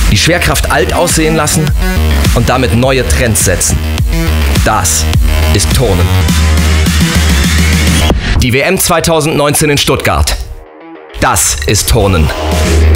Die Schwerkraft alt aussehen lassen und damit neue Trends setzen. Das ist Turnen. Die WM 2019 in Stuttgart. Das ist Turnen.